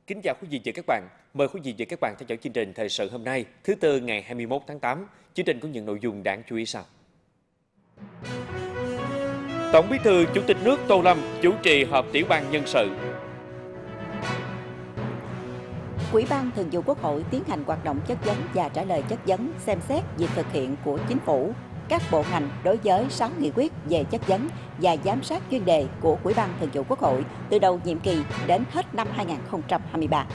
Kính chào quý vị và các bạn. Mời quý vị và các bạn theo dõi chương trình thời sự hôm nay, thứ Tư ngày 21 tháng 8. Chương trình có những nội dung đáng chú ý sau. Tổng Bí thư Chủ tịch nước Tô Lâm chủ trì họp tiểu ban nhân sự. Ủy ban Thường vụ Quốc hội tiến hành hoạt động chất vấn và trả lời chất vấn, xem xét việc thực hiện của Chính phủ, các bộ ngành đối với 6 nghị quyết về chất vấn và giám sát chuyên đề của Ủy ban Thường vụ Quốc hội từ đầu nhiệm kỳ đến hết năm 2023.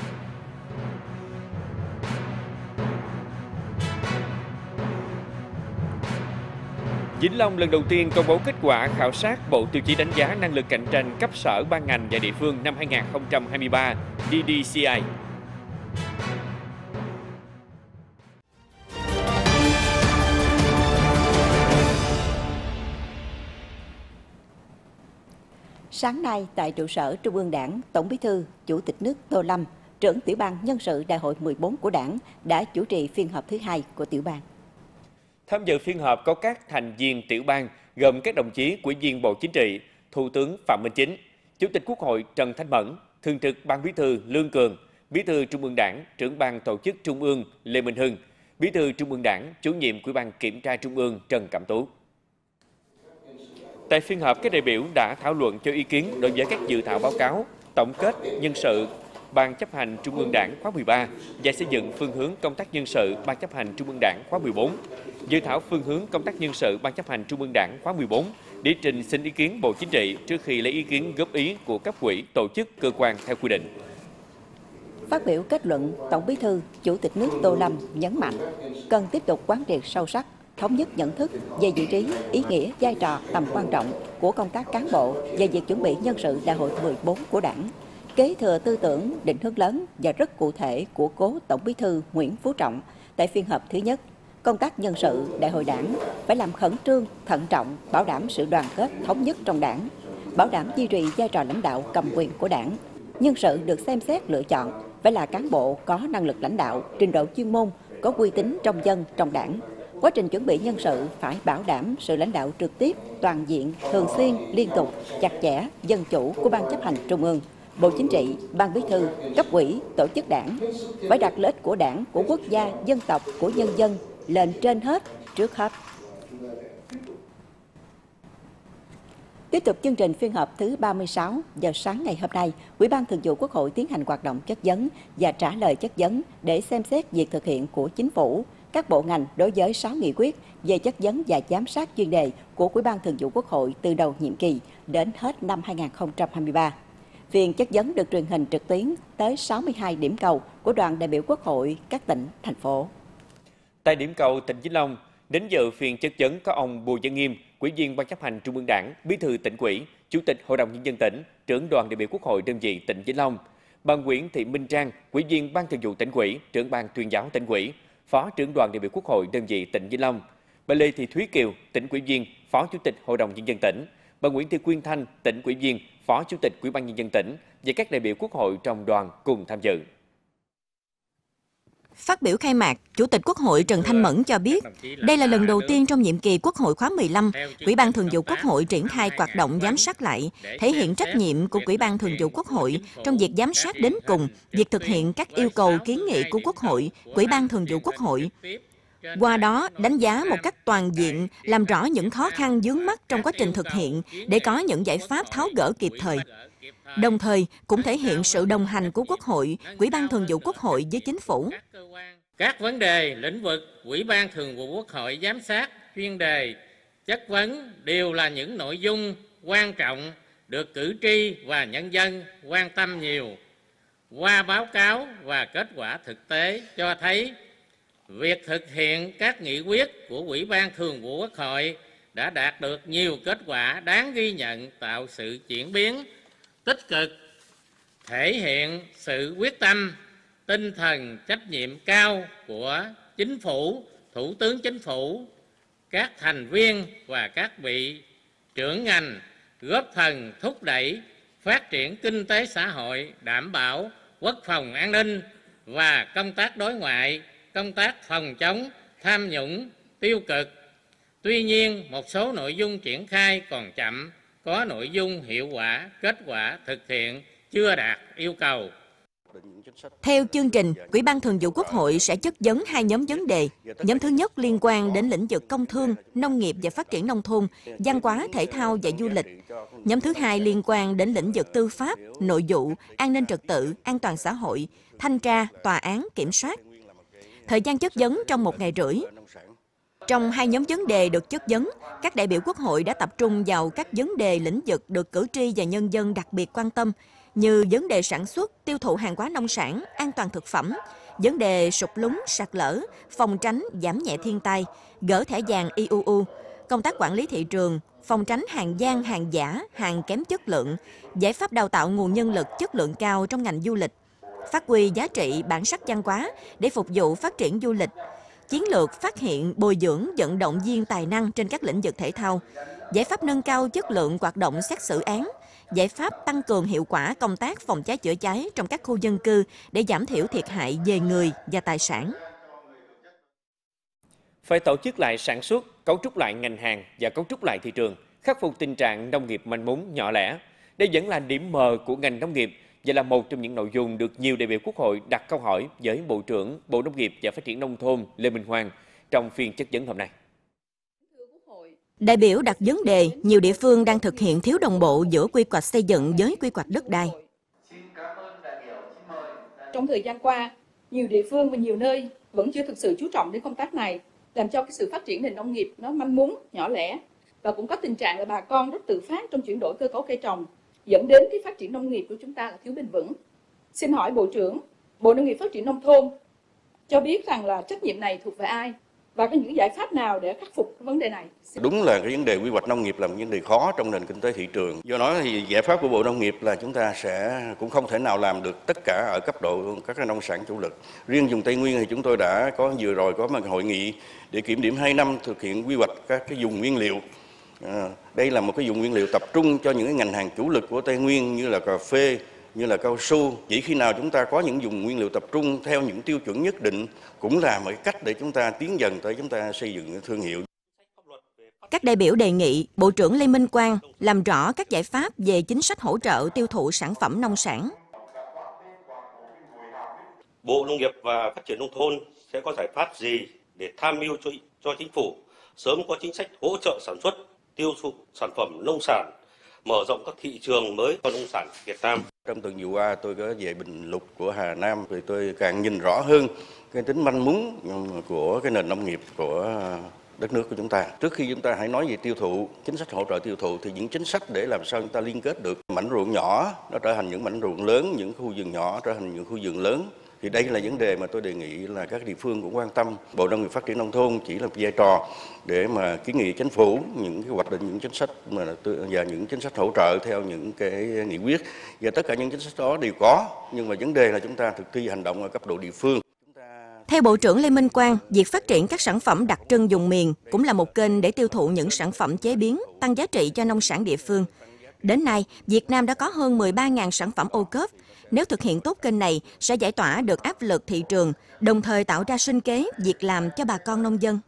Vĩnh Long lần đầu tiên công bố kết quả khảo sát Bộ Tiêu chí đánh giá năng lực cạnh tranh cấp sở, ban ngành và địa phương năm 2023 DDCI. Sáng nay tại trụ sở Trung ương Đảng, Tổng Bí thư, Chủ tịch nước Tô Lâm, trưởng tiểu ban nhân sự Đại hội 14 của Đảng đã chủ trì phiên họp thứ 2 của tiểu ban. Tham dự phiên họp có các thành viên tiểu ban gồm các đồng chí Ủy viên Bộ Chính trị, Thủ tướng Phạm Minh Chính, Chủ tịch Quốc hội Trần Thanh Mẫn, Thường trực Ban Bí thư Lương Cường, Bí thư Trung ương Đảng, Trưởng ban Tổ chức Trung ương Lê Minh Hưng, Bí thư Trung ương Đảng, Chủ nhiệm Ủy ban Kiểm tra Trung ương Trần Cẩm Tú. Tại phiên họp, các đại biểu đã thảo luận cho ý kiến đối với các dự thảo báo cáo, tổng kết nhân sự Ban chấp hành Trung ương Đảng khóa 13 và xây dựng phương hướng công tác nhân sự Ban chấp hành Trung ương Đảng khóa 14, dự thảo phương hướng công tác nhân sự Ban chấp hành Trung ương Đảng khóa 14 để trình xin ý kiến Bộ Chính trị trước khi lấy ý kiến góp ý của cấp ủy, tổ chức, cơ quan theo quy định. Phát biểu kết luận, Tổng Bí thư, Chủ tịch nước Tô Lâm nhấn mạnh cần tiếp tục quán triệt sâu sắc, thống nhất nhận thức về vị trí, ý nghĩa, vai trò, tầm quan trọng của công tác cán bộ và việc chuẩn bị nhân sự Đại hội 14 của Đảng, kế thừa tư tưởng, định hướng lớn và rất cụ thể của cố Tổng Bí thư Nguyễn Phú Trọng tại phiên họp thứ nhất. Công tác nhân sự Đại hội Đảng phải làm khẩn trương, thận trọng, bảo đảm sự đoàn kết, thống nhất trong Đảng, bảo đảm duy trì vai trò lãnh đạo cầm quyền của Đảng. Nhân sự được xem xét lựa chọn phải là cán bộ có năng lực lãnh đạo, trình độ chuyên môn, có uy tín trong dân, trong Đảng. Quá trình chuẩn bị nhân sự phải bảo đảm sự lãnh đạo trực tiếp, toàn diện, thường xuyên, liên tục, chặt chẽ, dân chủ của Ban chấp hành Trung ương, Bộ Chính trị, Ban Bí thư, cấp ủy, tổ chức Đảng. Phải đặt lợi ích của Đảng, của quốc gia, dân tộc, của nhân dân lên trên hết, trước hết. Tiếp tục chương trình phiên họp thứ 36, giờ sáng ngày hôm nay, Ủy ban Thường vụ Quốc hội tiến hành hoạt động chất vấn và trả lời chất vấn để xem xét việc thực hiện của Chính phủ, các bộ ngành đối với 6 nghị quyết về chất vấn và giám sát chuyên đề của Ủy ban Thường vụ Quốc hội từ đầu nhiệm kỳ đến hết năm 2023. Phiên chất vấn được truyền hình trực tuyến tới 62 điểm cầu của đoàn đại biểu Quốc hội các tỉnh, thành phố. Tại điểm cầu tỉnh Vĩnh Long, đến dự phiên chất vấn có ông Bùi Văn Nghiêm, Ủy viên Ban chấp hành Trung ương Đảng, Bí thư Tỉnh ủy, Chủ tịch Hội đồng Nhân dân tỉnh, trưởng đoàn đại biểu Quốc hội đơn vị tỉnh Vĩnh Long, bà Nguyễn Thị Minh Trang, Ủy viên Ban Thường vụ Tỉnh ủy, trưởng ban Tuyên giáo Tỉnh ủy, Phó trưởng đoàn đại biểu Quốc hội đơn vị tỉnh Vĩnh Long, bà Lê Thị Thúy Kiều, Tỉnh ủy viên, Phó Chủ tịch Hội đồng Nhân dân tỉnh, bà Nguyễn Thị Quyên Thanh, Tỉnh ủy viên, Phó Chủ tịch Ủy ban Nhân dân tỉnh và các đại biểu Quốc hội trong đoàn cùng tham dự. Phát biểu khai mạc, Chủ tịch Quốc hội Trần Thanh Mẫn cho biết, đây là lần đầu tiên trong nhiệm kỳ Quốc hội khóa 15, Ủy ban Thường vụ Quốc hội triển khai hoạt động giám sát lại, thể hiện trách nhiệm của Ủy ban Thường vụ Quốc hội trong việc giám sát đến cùng, việc thực hiện các yêu cầu kiến nghị của Quốc hội, Ủy ban Thường vụ Quốc hội. Qua đó, đánh giá một cách toàn diện, làm rõ những khó khăn vướng mắc trong quá trình thực hiện để có những giải pháp tháo gỡ kịp thời. Đồng thời, cũng thể hiện sự đồng hành của Quốc hội, Ủy ban Thường vụ Quốc hội với Chính phủ. Các vấn đề, lĩnh vực Ủy ban Thường vụ Quốc hội giám sát, chuyên đề, chất vấn đều là những nội dung quan trọng được cử tri và nhân dân quan tâm nhiều. Qua báo cáo và kết quả thực tế cho thấy, việc thực hiện các nghị quyết của Ủy ban Thường vụ Quốc hội đã đạt được nhiều kết quả đáng ghi nhận, tạo sự chuyển biến tích cực, thể hiện sự quyết tâm, tinh thần trách nhiệm cao của Chính phủ, Thủ tướng Chính phủ, các thành viên và các vị trưởng ngành góp phần thúc đẩy phát triển kinh tế xã hội, đảm bảo quốc phòng an ninh và công tác đối ngoại, công tác phòng chống tham nhũng tiêu cực. Tuy nhiên, một số nội dung triển khai còn chậm, có nội dung hiệu quả, kết quả thực hiện chưa đạt yêu cầu. Theo chương trình, Ủy ban Thường vụ Quốc hội sẽ chất vấn 2 nhóm vấn đề. Nhóm thứ nhất liên quan đến lĩnh vực công thương, nông nghiệp và phát triển nông thôn, văn hóa, thể thao và du lịch. Nhóm thứ hai liên quan đến lĩnh vực tư pháp, nội vụ, an ninh trật tự, an toàn xã hội, thanh tra, tòa án, kiểm soát. Thời gian chất vấn trong 1 ngày rưỡi. Trong 2 nhóm vấn đề được chất vấn, các đại biểu Quốc hội đã tập trung vào các vấn đề lĩnh vực được cử tri và nhân dân đặc biệt quan tâm, như vấn đề sản xuất, tiêu thụ hàng hóa nông sản, an toàn thực phẩm, vấn đề sụt lún, sạt lở, phòng tránh, giảm nhẹ thiên tai, gỡ thẻ vàng IUU, công tác quản lý thị trường, phòng tránh hàng gian, hàng giả, hàng kém chất lượng, giải pháp đào tạo nguồn nhân lực chất lượng cao trong ngành du lịch, phát huy giá trị bản sắc văn hóa để phục vụ phát triển du lịch, chiến lược phát hiện, bồi dưỡng, vận động viên tài năng trên các lĩnh vực thể thao, giải pháp nâng cao chất lượng hoạt động xét xử án, giải pháp tăng cường hiệu quả công tác phòng cháy chữa cháy trong các khu dân cư để giảm thiểu thiệt hại về người và tài sản. Phải tổ chức lại sản xuất, cấu trúc lại ngành hàng và cấu trúc lại thị trường, khắc phục tình trạng nông nghiệp manh mún, nhỏ lẻ. Đây vẫn là điểm mờ của ngành nông nghiệp và là một trong những nội dung được nhiều đại biểu Quốc hội đặt câu hỏi với Bộ trưởng Bộ Nông nghiệp và Phát triển Nông thôn Lê Minh Hoan trong phiên chất vấn hôm nay. Đại biểu đặt vấn đề nhiều địa phương đang thực hiện thiếu đồng bộ giữa quy hoạch xây dựng với quy hoạch đất đai. Trong thời gian qua, nhiều địa phương và nhiều nơi vẫn chưa thực sự chú trọng đến công tác này, làm cho cái sự phát triển nền nông nghiệp nó manh mún, nhỏ lẻ, và cũng có tình trạng là bà con rất tự phát trong chuyển đổi cơ cấu cây trồng, dẫn đến cái phát triển nông nghiệp của chúng ta là thiếu bền vững. Xin hỏi Bộ trưởng, Bộ Nông nghiệp Phát triển Nông thôn cho biết rằng là trách nhiệm này thuộc về ai và có những giải pháp nào để khắc phục vấn đề này? Đúng là cái vấn đề quy hoạch nông nghiệp là một vấn đề khó trong nền kinh tế thị trường. Do đó thì giải pháp của Bộ Nông nghiệp là chúng ta sẽ cũng không thể nào làm được tất cả ở cấp độ các cái nông sản chủ lực. Riêng vùng Tây Nguyên thì chúng tôi đã có vừa rồi có một hội nghị để kiểm điểm 2 năm thực hiện quy hoạch các cái vùng nguyên liệu. Đây là một cái vùng nguyên liệu tập trung cho những cái ngành hàng chủ lực của Tây Nguyên như là cà phê, như là cao su. Chỉ khi nào chúng ta có những vùng nguyên liệu tập trung theo những tiêu chuẩn nhất định cũng là một cách để chúng ta tiến dần tới chúng ta xây dựng thương hiệu. Các đại biểu đề nghị Bộ trưởng Lê Minh Quang làm rõ các giải pháp về chính sách hỗ trợ tiêu thụ sản phẩm nông sản. Bộ Nông nghiệp và Phát triển Nông thôn sẽ có giải pháp gì để tham mưu cho Chính phủ sớm có chính sách hỗ trợ sản xuất, tiêu thụ sản phẩm nông sản, mở rộng các thị trường mới cho nông sản Việt Nam. Trong tuần vừa qua tôi có về Bình Lục của Hà Nam thì tôi càng nhìn rõ hơn cái tính manh mún của cái nền nông nghiệp của đất nước của chúng ta. Trước khi chúng ta hãy nói về tiêu thụ, chính sách hỗ trợ tiêu thụ thì những chính sách để làm sao chúng ta liên kết được mảnh ruộng nhỏ nó trở thành những mảnh ruộng lớn, những khu vườn nhỏ trở thành những khu vườn lớn. Thì đây là vấn đề mà tôi đề nghị là các địa phương cũng quan tâm. Bộ Nông nghiệp Phát triển Nông thôn chỉ là vai trò để mà kiến nghị chính phủ những cái hoạch định những chính sách và những chính sách hỗ trợ theo những cái nghị quyết. Và tất cả những chính sách đó đều có, nhưng mà vấn đề là chúng ta thực thi hành động ở cấp độ địa phương. Theo Bộ trưởng Lê Minh Quang, việc phát triển các sản phẩm đặc trưng vùng miền cũng là một kênh để tiêu thụ những sản phẩm chế biến, tăng giá trị cho nông sản địa phương. Đến nay, Việt Nam đã có hơn 13.000 sản phẩm ô cốp. Nếu thực hiện tốt kênh này, sẽ giải tỏa được áp lực thị trường, đồng thời tạo ra sinh kế, việc làm cho bà con nông dân.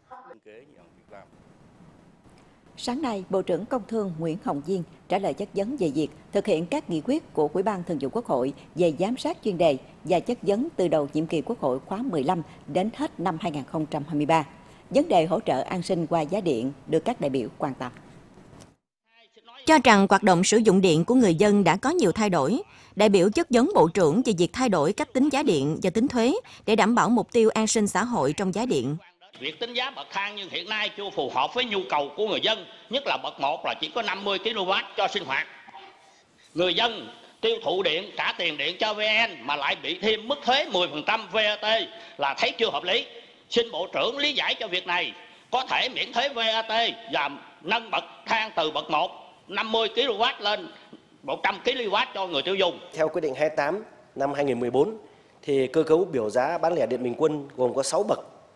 Sáng nay, Bộ trưởng Công Thương Nguyễn Hồng Diên trả lời chất vấn về việc thực hiện các nghị quyết của Ủy ban Thường vụ Quốc hội về giám sát chuyên đề và chất vấn từ đầu nhiệm kỳ Quốc hội khóa 15 đến hết năm 2023. Vấn đề hỗ trợ an sinh qua giá điện được các đại biểu quan tâm. Cho rằng hoạt động sử dụng điện của người dân đã có nhiều thay đổi, đại biểu chất vấn Bộ trưởng về việc thay đổi cách tính giá điện và tính thuế để đảm bảo mục tiêu an sinh xã hội trong giá điện. Việc tính giá bậc thang như hiện nay chưa phù hợp với nhu cầu của người dân, nhất là bậc 1 là chỉ có 50 kW cho sinh hoạt. Người dân tiêu thụ điện trả tiền điện cho VN mà lại bị thêm mức thuế 10% VAT là thấy chưa hợp lý. Xin Bộ trưởng lý giải cho việc này, có thể miễn thuế VAT và nâng bậc thang từ bậc 1 50 kW lên 100 kW cho người tiêu dùng. Theo quyết định 28 năm 2014 thì cơ cấu biểu giá bán lẻ điện bình quân gồm có 6 bậc.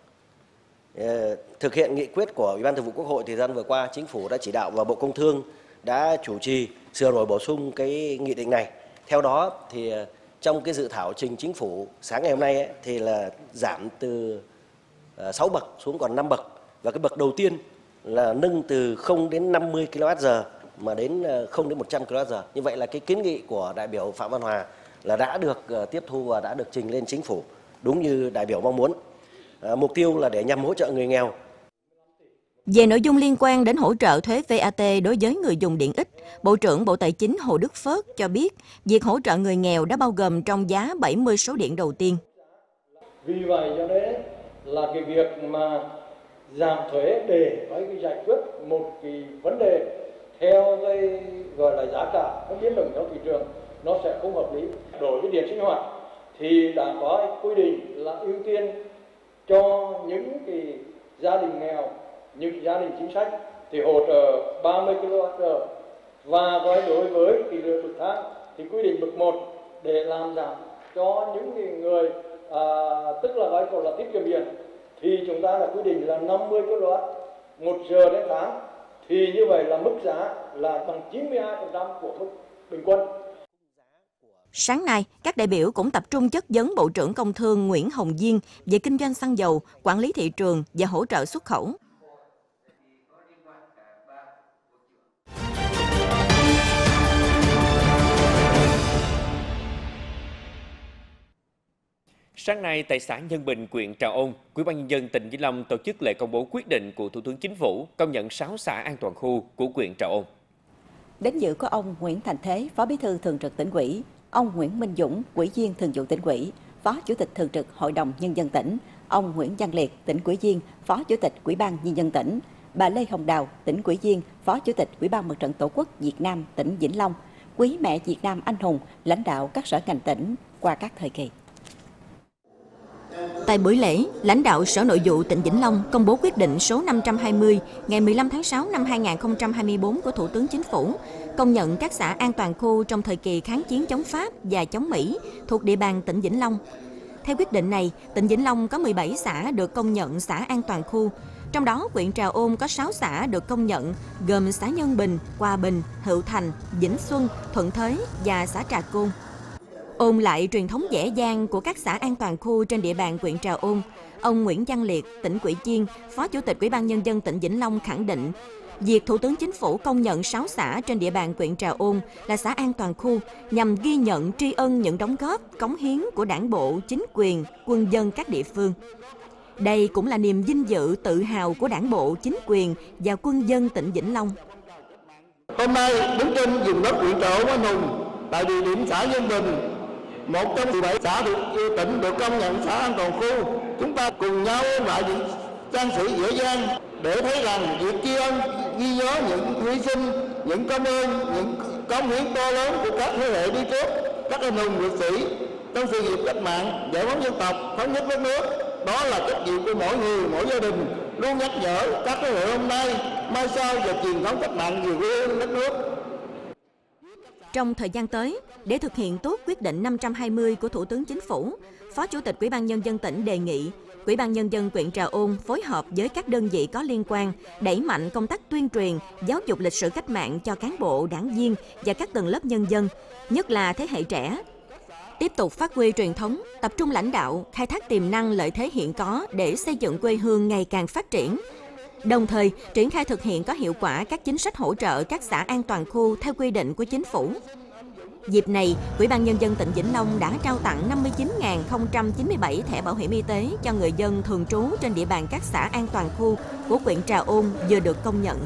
Thực hiện nghị quyết của Ủy ban Thường vụ Quốc hội thời gian vừa qua, Chính phủ đã chỉ đạo và Bộ Công Thương đã chủ trì sửa đổi bổ sung cái nghị định này. Theo đó thì trong cái dự thảo trình Chính phủ sáng ngày hôm nay thì là giảm từ 6 bậc xuống còn 5 bậc, và cái bậc đầu tiên là nâng từ 0 đến 50 kWh mà đến 0 đến 100 kWh. Như vậy là cái kiến nghị của đại biểu Phạm Văn Hòa là đã được tiếp thu và đã được trình lên chính phủ đúng như đại biểu mong muốn. Mục tiêu là để nhằm hỗ trợ người nghèo. Về nội dung liên quan đến hỗ trợ thuế VAT đối với người dùng điện ít, Bộ trưởng Bộ Tài chính Hồ Đức Phước cho biết việc hỗ trợ người nghèo đã bao gồm trong giá 70 số điện đầu tiên. Vì vậy cho nên là cái việc mà giảm thuế để giải quyết một cái vấn đề theo cái gọi là giá cả nó biến động theo thị trường nó sẽ không hợp lý. Đối với điện sinh hoạt thì đã có quy định là ưu tiên cho những cái gia đình nghèo, những gia đình chính sách thì hỗ trợ 30 kWh, và đối với cái lưới trực thăng thì quy định bậc 1 để làm giảm cho những người tức là gọi là tiết kiệm điện thì chúng ta đã quy định là 50 kW 1 giờ đến tháng, thì như vậy là mức giá là bằng 92% của mức bình quân. Sáng nay, các đại biểu cũng tập trung chất vấn Bộ trưởng Công Thương Nguyễn Hồng Diên về kinh doanh xăng dầu, quản lý thị trường và hỗ trợ xuất khẩu. Sáng nay, tại xã Nhân Bình, huyện Trà Ôn, Ủy ban Nhân dân tỉnh Vĩnh Long tổ chức lễ công bố quyết định của Thủ tướng Chính phủ công nhận 6 xã an toàn khu của huyện Trà Ôn. Đến dự có ông Nguyễn Thành Thế, Phó Bí thư Thường trực Tỉnh ủy, ông Nguyễn Minh Dũng, Ủy viên Thường vụ Tỉnh ủy, Phó Chủ tịch Thường trực Hội đồng Nhân dân tỉnh, ông Nguyễn Văn Liệt, Tỉnh ủy viên, Phó Chủ tịch Ủy ban Nhân dân tỉnh, bà Lê Hồng Đào, Tỉnh ủy viên, Phó Chủ tịch Ủy ban Mặt trận Tổ quốc Việt Nam tỉnh Vĩnh Long, quý mẹ Việt Nam anh hùng, lãnh đạo các sở ngành tỉnh qua các thời kỳ. Tại buổi lễ, lãnh đạo Sở Nội vụ tỉnh Vĩnh Long công bố quyết định số 520 ngày 15 tháng 6 năm 2024 của Thủ tướng Chính phủ, công nhận các xã an toàn khu trong thời kỳ kháng chiến chống Pháp và chống Mỹ thuộc địa bàn tỉnh Vĩnh Long. Theo quyết định này, tỉnh Vĩnh Long có 17 xã được công nhận xã an toàn khu, trong đó huyện Trà Ôn có 6 xã được công nhận gồm xã Nhân Bình, Hòa Bình, Hữu Thành, Vĩnh Xuân, Thuận Thới và xã Trà Côn. Ôn lại truyền thống dễ dàng của các xã an toàn khu trên địa bàn huyện Trà Ôn, ông Nguyễn Văn Liệt, Tỉnh ủy viên, Phó Chủ tịch Ủy ban Nhân dân tỉnh Vĩnh Long khẳng định, việc Thủ tướng Chính phủ công nhận 6 xã trên địa bàn huyện Trà Ôn là xã an toàn khu nhằm ghi nhận tri ân những đóng góp, cống hiến của Đảng bộ, chính quyền, quân dân các địa phương. Đây cũng là niềm vinh dự tự hào của Đảng bộ, chính quyền và quân dân tỉnh Vĩnh Long. Hôm nay đứng trên vùng đất huyện Trà Ôn anh hùng, tại địa điểm xã Nhân Bình, một trong 17 xã thuộc tỉnh được công nhận xã an toàn khu, chúng ta cùng nhau ôn lại những trang sử dễ dàng để thấy rằng việc tri ân, ghi nhớ những hy sinh, những cảm ơn, những cống hiến to lớn của các thế hệ đi trước, các anh hùng liệt sĩ trong sự nghiệp cách mạng, giải phóng dân tộc, thống nhất đất nước. Đó là trách nhiệm của mỗi người, mỗi gia đình luôn nhắc nhở các thế hệ hôm nay, mai sau và truyền thống cách mạng về quê hương đất nước. Trong thời gian tới, để thực hiện tốt quyết định 520 của Thủ tướng Chính phủ, Phó Chủ tịch Ủy ban Nhân dân tỉnh đề nghị Ủy ban Nhân dân huyện Trà Ôn phối hợp với các đơn vị có liên quan đẩy mạnh công tác tuyên truyền, giáo dục lịch sử cách mạng cho cán bộ, đảng viên và các tầng lớp nhân dân, nhất là thế hệ trẻ. Tiếp tục phát huy truyền thống, tập trung lãnh đạo, khai thác tiềm năng lợi thế hiện có để xây dựng quê hương ngày càng phát triển. Đồng thời, triển khai thực hiện có hiệu quả các chính sách hỗ trợ các xã an toàn khu theo quy định của Chính phủ. Dịp này, Ủy ban Nhân dân tỉnh Vĩnh Long đã trao tặng 59.097 thẻ bảo hiểm y tế cho người dân thường trú trên địa bàn các xã an toàn khu của huyện Trà Ôn vừa được công nhận.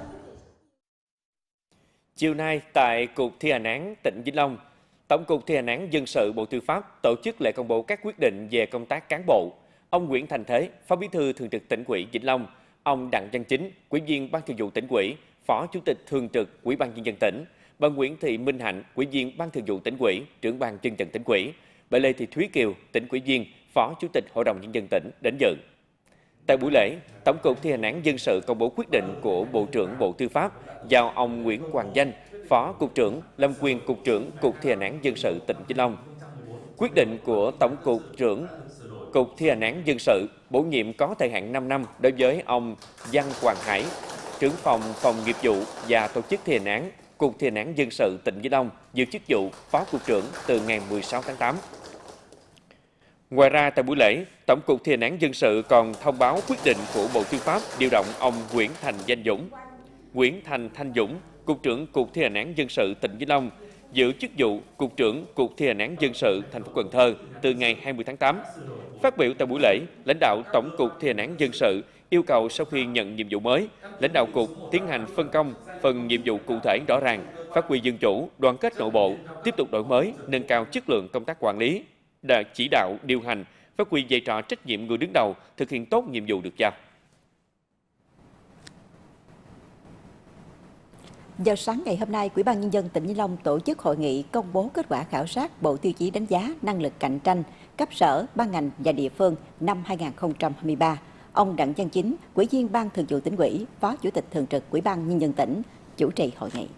Chiều nay, tại Cục Thi hành án tỉnh Vĩnh Long, Tổng cục Thi hành án dân sự Bộ Tư pháp tổ chức lễ công bố các quyết định về công tác cán bộ. Ông Nguyễn Thành Thế, Phó Bí thư Thường trực Tỉnh ủy Vĩnh Long, ông Đặng Văn Chính, Ủy viên Ban Thường vụ Tỉnh ủy, Phó Chủ tịch Thường trực Ủy ban Nhân dân tỉnh, bà Nguyễn Thị Minh Hạnh, Ủy viên Ban Thường vụ Tỉnh ủy, Trưởng ban Dân vận Tỉnh ủy, bà Lê Thị Thúy Kiều, Tỉnh ủy viên, Phó Chủ tịch Hội đồng Nhân dân tỉnh đến dự. Tại buổi lễ, Tổng cục Thi hành án dân sự công bố quyết định của Bộ trưởng Bộ Tư pháp giao ông Nguyễn Hoàng Danh, Phó Cục trưởng, lâm quyền Cục trưởng Cục Thi hành án dân sự tỉnh Vĩnh Long. Quyết định của Tổng cục trưởng Cục Thi hành án dân sự bổ nhiệm có thời hạn 5 năm đối với ông Văn Hoàng Hải, trưởng phòng nghiệp vụ và tổ chức thi hành án, Cục Thi hành án dân sự tỉnh Vĩnh Long, giữ chức vụ Phó Cục trưởng từ ngày 16 tháng 8. Ngoài ra, tại buổi lễ, Tổng cục Thi hành án dân sự còn thông báo quyết định của Bộ Tư pháp điều động ông Nguyễn Thành Thanh Dũng, Cục trưởng Cục Thi hành án dân sự tỉnh Vĩnh Long giữ chức vụ Cục trưởng Cục Thi hành án dân sự thành phố Cần Thơ từ ngày 20 tháng 8. Phát biểu tại buổi lễ, lãnh đạo Tổng cục Thi hành án dân sự yêu cầu sau khi nhận nhiệm vụ mới, lãnh đạo cục tiến hành phân công phần nhiệm vụ cụ thể rõ ràng, phát huy dân chủ, đoàn kết nội bộ, tiếp tục đổi mới, nâng cao chất lượng công tác quản lý, chỉ đạo điều hành, phát huy vai trò trách nhiệm người đứng đầu, thực hiện tốt nhiệm vụ được giao. Vào sáng ngày hôm nay, Ủy ban Nhân dân tỉnh Vĩnh Long tổ chức hội nghị công bố kết quả khảo sát Bộ Tiêu chí đánh giá năng lực cạnh tranh cấp sở, ban ngành và địa phương năm 2023. Ông Đặng Văn Chính, Ủy viên Ban Thường vụ Tỉnh ủy, Phó Chủ tịch Thường trực Ủy ban Nhân dân tỉnh, chủ trì hội nghị.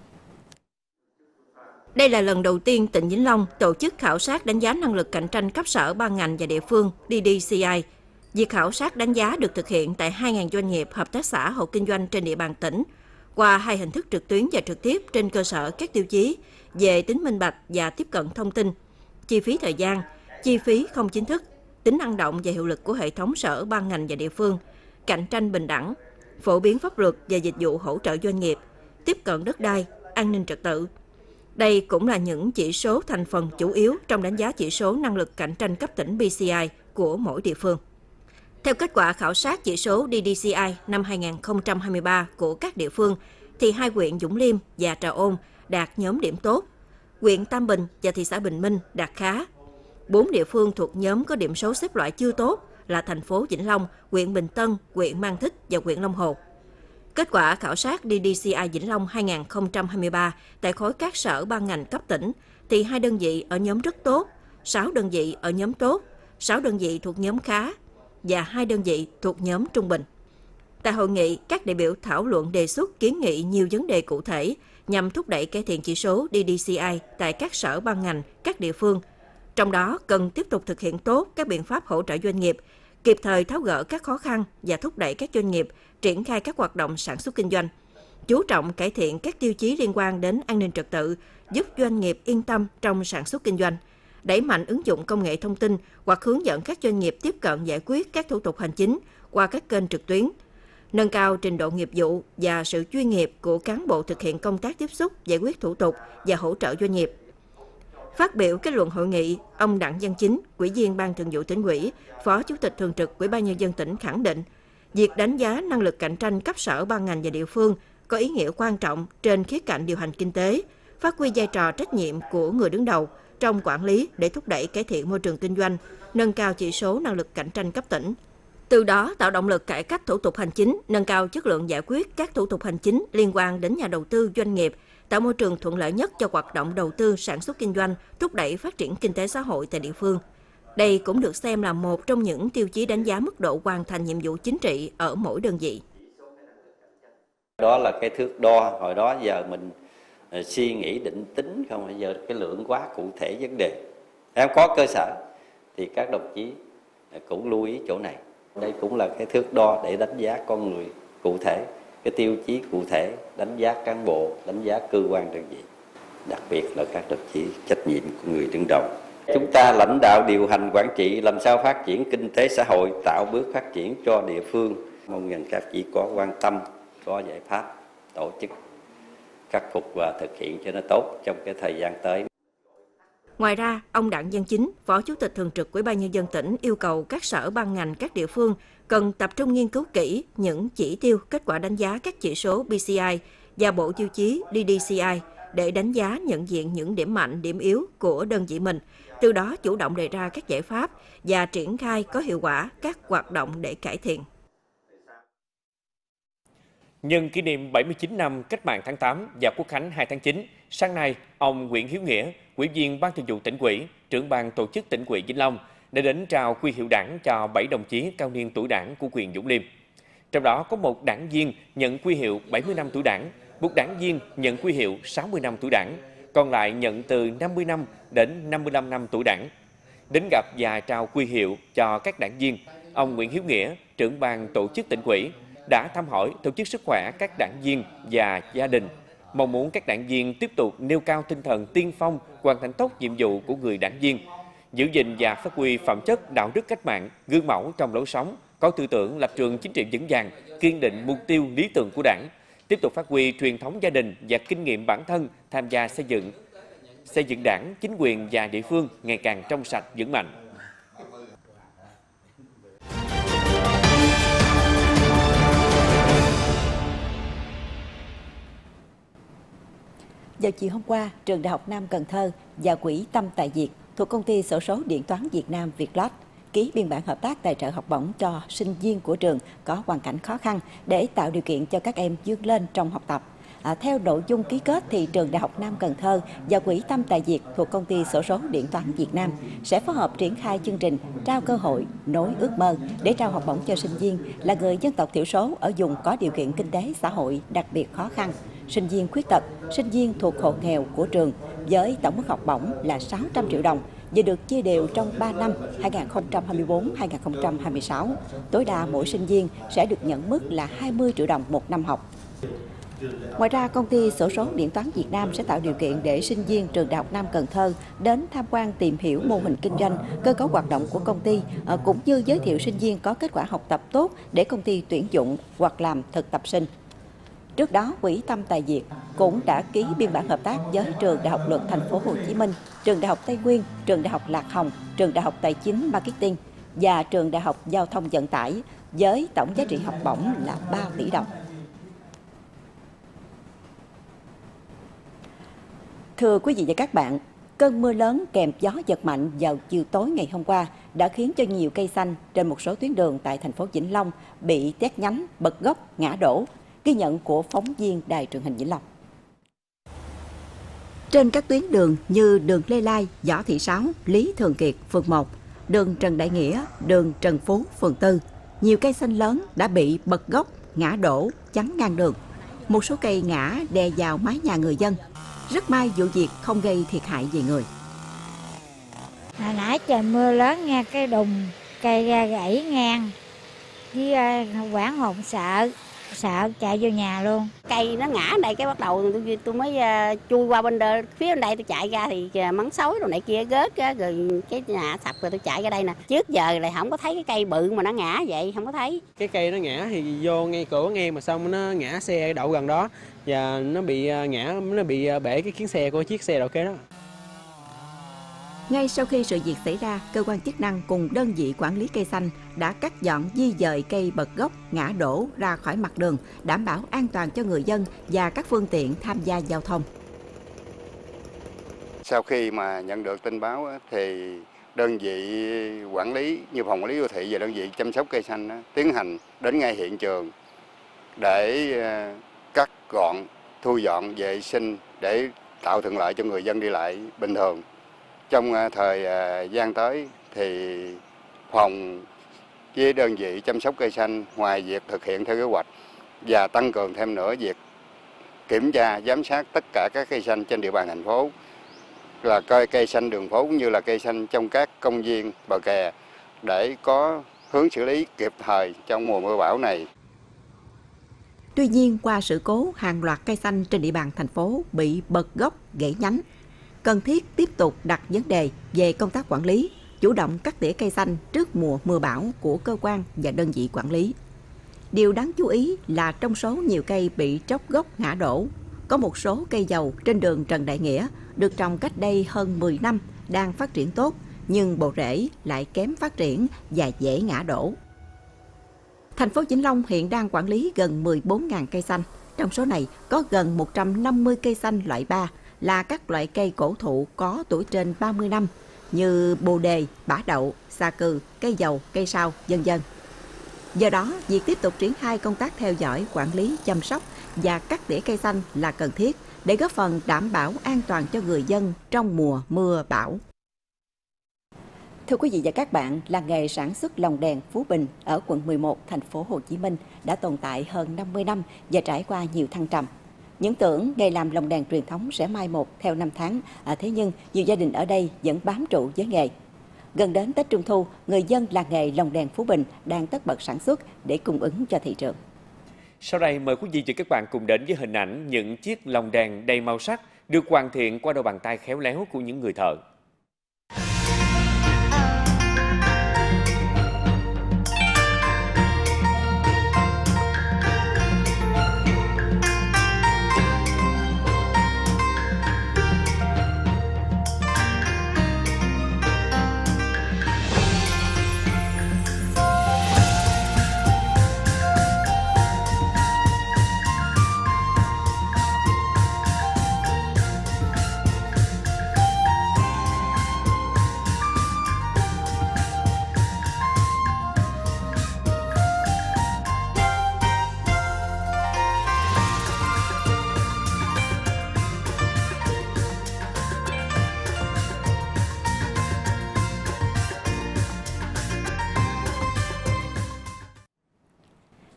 Đây là lần đầu tiên tỉnh Vĩnh Long tổ chức khảo sát đánh giá năng lực cạnh tranh cấp sở, ban ngành và địa phương DDCI. Việc khảo sát đánh giá được thực hiện tại 2.000 doanh nghiệp, hợp tác xã, hộ kinh doanh trên địa bàn tỉnh, qua hai hình thức trực tuyến và trực tiếp trên cơ sở các tiêu chí về tính minh bạch và tiếp cận thông tin, chi phí thời gian, chi phí không chính thức, tính năng động và hiệu lực của hệ thống sở, ban ngành và địa phương, cạnh tranh bình đẳng, phổ biến pháp luật và dịch vụ hỗ trợ doanh nghiệp, tiếp cận đất đai, an ninh trật tự. Đây cũng là những chỉ số thành phần chủ yếu trong đánh giá chỉ số năng lực cạnh tranh cấp tỉnh BCI của mỗi địa phương. Theo kết quả khảo sát chỉ số DDCI năm 2023 của các địa phương, thì hai huyện Vũng Liêm và Trà Ôn đạt nhóm điểm tốt, huyện Tam Bình và thị xã Bình Minh đạt khá. 4 địa phương thuộc nhóm có điểm số xếp loại chưa tốt là thành phố Vĩnh Long, huyện Bình Tân, huyện Mang Thít và huyện Long Hồ. Kết quả khảo sát DDCI Vĩnh Long 2023 tại khối các sở ban ngành cấp tỉnh thì 2 đơn vị ở nhóm rất tốt, 6 đơn vị ở nhóm tốt, 6 đơn vị thuộc nhóm khá và 2 đơn vị thuộc nhóm trung bình. Tại hội nghị, các đại biểu thảo luận đề xuất kiến nghị nhiều vấn đề cụ thể nhằm thúc đẩy cải thiện chỉ số DDCI tại các sở ban ngành, các địa phương. Trong đó, cần tiếp tục thực hiện tốt các biện pháp hỗ trợ doanh nghiệp, kịp thời tháo gỡ các khó khăn và thúc đẩy các doanh nghiệp triển khai các hoạt động sản xuất kinh doanh, chú trọng cải thiện các tiêu chí liên quan đến an ninh trật tự, giúp doanh nghiệp yên tâm trong sản xuất kinh doanh, đẩy mạnh ứng dụng công nghệ thông tin hoặc hướng dẫn các doanh nghiệp tiếp cận giải quyết các thủ tục hành chính qua các kênh trực tuyến, nâng cao trình độ nghiệp vụ và sự chuyên nghiệp của cán bộ thực hiện công tác tiếp xúc, giải quyết thủ tục và hỗ trợ doanh nghiệp. Phát biểu kết luận hội nghị, ông Đặng Văn Chính, Ủy viên Ban Thường vụ Tỉnh ủy, Phó Chủ tịch Thường trực Ủy ban Nhân dân tỉnh khẳng định, việc đánh giá năng lực cạnh tranh cấp sở, ban ngành và địa phương có ý nghĩa quan trọng trên khía cạnh điều hành kinh tế, phát huy vai trò trách nhiệm của người đứng đầu trong quản lý để thúc đẩy cải thiện môi trường kinh doanh, nâng cao chỉ số năng lực cạnh tranh cấp tỉnh. Từ đó tạo động lực cải cách thủ tục hành chính, nâng cao chất lượng giải quyết các thủ tục hành chính liên quan đến nhà đầu tư, doanh nghiệp, tạo môi trường thuận lợi nhất cho hoạt động đầu tư, sản xuất kinh doanh, thúc đẩy phát triển kinh tế xã hội tại địa phương. Đây cũng được xem là một trong những tiêu chí đánh giá mức độ hoàn thành nhiệm vụ chính trị ở mỗi đơn vị. Đó là cái thước đo, hồi đó giờ mình suy nghĩ định tính không, bây giờ cái lượng quá cụ thể vấn đề. Em có cơ sở thì các đồng chí cũng lưu ý chỗ này. Đây cũng là cái thước đo để đánh giá con người cụ thể, cái tiêu chí cụ thể, đánh giá cán bộ, đánh giá cơ quan đơn vị, đặc biệt là các đồng chí trách nhiệm của người đứng đầu. Chúng ta lãnh đạo điều hành quản trị làm sao phát triển kinh tế xã hội, tạo bước phát triển cho địa phương. Mong rằng các chỉ có quan tâm, có giải pháp tổ chức khắc phục và thực hiện cho nó tốt trong cái thời gian tới. Ngoài ra, ông Đặng Văn Chính, Phó Chủ tịch Thường trực Ủy ban Nhân dân tỉnh yêu cầu các sở ban ngành, các địa phương cần tập trung nghiên cứu kỹ những chỉ tiêu, kết quả đánh giá các chỉ số BCI và bộ tiêu chí DDCI để đánh giá nhận diện những điểm mạnh, điểm yếu của đơn vị mình, từ đó chủ động đề ra các giải pháp và triển khai có hiệu quả các hoạt động để cải thiện. Nhân kỷ niệm 79 năm Cách mạng tháng 8 và Quốc khánh 2 tháng 9, sáng nay, ông Nguyễn Hiếu Nghĩa, Ủy viên Ban Thường vụ Tỉnh ủy, Trưởng ban Tổ chức Tỉnh ủy Vĩnh Long đã đến trao huy hiệu Đảng cho 7 đồng chí cao niên tuổi Đảng của huyện Vũng Liêm. Trong đó có một đảng viên nhận huy hiệu 70 năm tuổi Đảng, một đảng viên nhận huy hiệu 60 năm tuổi Đảng, còn lại nhận từ 50 năm đến 55 năm tuổi Đảng. Đến gặp và trao huy hiệu cho các đảng viên, ông Nguyễn Hiếu Nghĩa, Trưởng ban Tổ chức Tỉnh ủy, đã thăm hỏi, tổ chức sức khỏe các đảng viên và gia đình, mong muốn các đảng viên tiếp tục nêu cao tinh thần tiên phong, hoàn thành tốt nhiệm vụ của người đảng viên, giữ gìn và phát huy phẩm chất đạo đức cách mạng, gương mẫu trong lối sống, có tư tưởng lập trường chính trị vững vàng, kiên định mục tiêu lý tưởng của Đảng, tiếp tục phát huy truyền thống gia đình và kinh nghiệm bản thân tham gia xây dựng xây dựng Đảng, chính quyền và địa phương ngày càng trong sạch vững mạnh. Vào chiều hôm qua, Trường Đại học Nam Cần Thơ và Quỹ Tâm Tại Việt thuộc Công ty Xổ số Điện toán Việt Nam Vietlab ký biên bản hợp tác tài trợ học bổng cho sinh viên của trường có hoàn cảnh khó khăn để tạo điều kiện cho các em vươn lên trong học tập. Theo nội dung ký kết, thì Trường Đại học Nam Cần Thơ và Quỹ Tâm Tại Việt thuộc Công ty Xổ số Điện toán Việt Nam sẽ phối hợp triển khai chương trình trao cơ hội nối ước mơ để trao học bổng cho sinh viên là người dân tộc thiểu số ở vùng có điều kiện kinh tế xã hội đặc biệt khó khăn, sinh viên khuyết tật, sinh viên thuộc hộ nghèo của trường, với tổng mức học bổng là 600 triệu đồng và được chia đều trong 3 năm 2024-2026. Tối đa mỗi sinh viên sẽ được nhận mức là 20 triệu đồng một năm học. Ngoài ra, Công ty Xổ số Điện toán Việt Nam sẽ tạo điều kiện để sinh viên Trường Đại học Nam Cần Thơ đến tham quan tìm hiểu mô hình kinh doanh, cơ cấu hoạt động của công ty, cũng như giới thiệu sinh viên có kết quả học tập tốt để công ty tuyển dụng hoặc làm thực tập sinh. Trước đó, Quỹ Tâm Tại Việt cũng đã ký biên bản hợp tác với Trường Đại học Luật Thành phố Hồ Chí Minh, Trường Đại học Tây Nguyên, Trường Đại học Lạc Hồng, Trường Đại học Tài chính Marketing và Trường Đại học Giao thông Vận tải với tổng giá trị học bổng là 3 tỷ đồng. Thưa quý vị và các bạn, cơn mưa lớn kèm gió giật mạnh vào chiều tối ngày hôm qua đã khiến cho nhiều cây xanh trên một số tuyến đường tại thành phố Vĩnh Long bị tét nhánh, bật gốc, ngã đổ. Ghi nhận của phóng viên Đài Truyền hình Vĩnh Long. Trên các tuyến đường như đường Lê Lai, Võ Thị Sáu, Lý Thường Kiệt, phường 1, đường Trần Đại Nghĩa, đường Trần Phú, phường 4, nhiều cây xanh lớn đã bị bật gốc, ngã đổ, chắn ngang đường. Một số cây ngã đè vào mái nhà người dân. Rất may vụ việc không gây thiệt hại về người. Hồi nãy trời mưa lớn nghe cái đùng cây gãy ngang, với hoảng hồn sợ chạy vô nhà luôn. Cây nó ngã đây cái bắt đầu tôi mới chui qua phía bên đây tôi chạy ra thì mắng xối rồi này kia gớt rồi cái nhà sập rồi tôi chạy ra đây nè. Trước giờ lại không có thấy cái cây bự mà nó ngã vậy, không có thấy. Cái cây nó ngã thì vô ngay cửa nghe mà xong nó ngã xe đậu gần đó và nó bị bể cái kiến xe của chiếc xe đầu kế đó. Ngay sau khi sự việc xảy ra, cơ quan chức năng cùng đơn vị quản lý cây xanh đã cắt dọn di dời cây bật gốc, ngã đổ ra khỏi mặt đường, đảm bảo an toàn cho người dân và các phương tiện tham gia giao thông. Sau khi mà nhận được tin báo thì đơn vị quản lý như phòng quản lý đô thị và đơn vị chăm sóc cây xanh tiến hành đến ngay hiện trường để cắt gọn, thu dọn, vệ sinh để tạo thuận lợi cho người dân đi lại bình thường. Trong thời gian tới thì phòng với đơn vị chăm sóc cây xanh ngoài việc thực hiện theo kế hoạch và tăng cường thêm nữa việc kiểm tra, giám sát tất cả các cây xanh trên địa bàn thành phố, là coi cây xanh đường phố cũng như là cây xanh trong các công viên, bờ kè để có hướng xử lý kịp thời trong mùa mưa bão này. Tuy nhiên, qua sự cố hàng loạt cây xanh trên địa bàn thành phố bị bật gốc, gãy nhánh, cần thiết tiếp tục đặt vấn đề về công tác quản lý, chủ động cắt tỉa cây xanh trước mùa mưa bão của cơ quan và đơn vị quản lý. Điều đáng chú ý là trong số nhiều cây bị tróc gốc ngã đổ, có một số cây dầu trên đường Trần Đại Nghĩa được trồng cách đây hơn 10 năm đang phát triển tốt, nhưng bộ rễ lại kém phát triển và dễ ngã đổ. Thành phố Vĩnh Long hiện đang quản lý gần 14.000 cây xanh. Trong số này có gần 150 cây xanh loại 3 là các loại cây cổ thụ có tuổi trên 30 năm như bồ đề, bã đậu, sa cừ, cây dầu, cây sao, vân vân. Do đó, việc tiếp tục triển khai công tác theo dõi, quản lý, chăm sóc và cắt tỉa cây xanh là cần thiết để góp phần đảm bảo an toàn cho người dân trong mùa mưa bão. Thưa quý vị và các bạn, làng nghề sản xuất lồng đèn Phú Bình ở quận 11, thành phố Hồ Chí Minh đã tồn tại hơn 50 năm và trải qua nhiều thăng trầm. Những tưởng nghề làm lồng đèn truyền thống sẽ mai một theo năm tháng, thế nhưng nhiều gia đình ở đây vẫn bám trụ với nghề. Gần đến Tết Trung Thu, người dân làng nghề lồng đèn Phú Bình đang tất bật sản xuất để cung ứng cho thị trường. Sau đây mời quý vị và các bạn cùng đến với hình ảnh những chiếc lồng đèn đầy màu sắc được hoàn thiện qua đôi bàn tay khéo léo của những người thợ.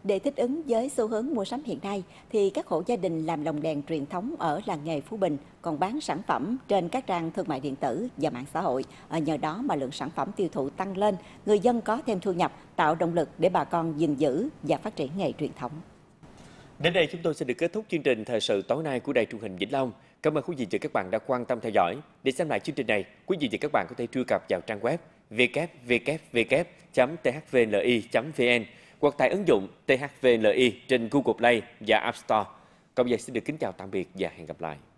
Để thích ứng với xu hướng mua sắm hiện nay, thì các hộ gia đình làm lồng đèn truyền thống ở làng nghề Phú Bình còn bán sản phẩm trên các trang thương mại điện tử và mạng xã hội. Nhờ đó mà lượng sản phẩm tiêu thụ tăng lên, người dân có thêm thu nhập, tạo động lực để bà con gìn giữ và phát triển nghề truyền thống. Đến đây chúng tôi sẽ được kết thúc chương trình thời sự tối nay của Đài Truyền hình Vĩnh Long. Cảm ơn quý vị và các bạn đã quan tâm theo dõi. Để xem lại chương trình này, quý vị và các bạn có thể truy cập vào trang web www.thvli.vn hoặc tải ứng dụng THVLI trên Google Play và App Store. Còn giờ xin được kính chào tạm biệt và hẹn gặp lại.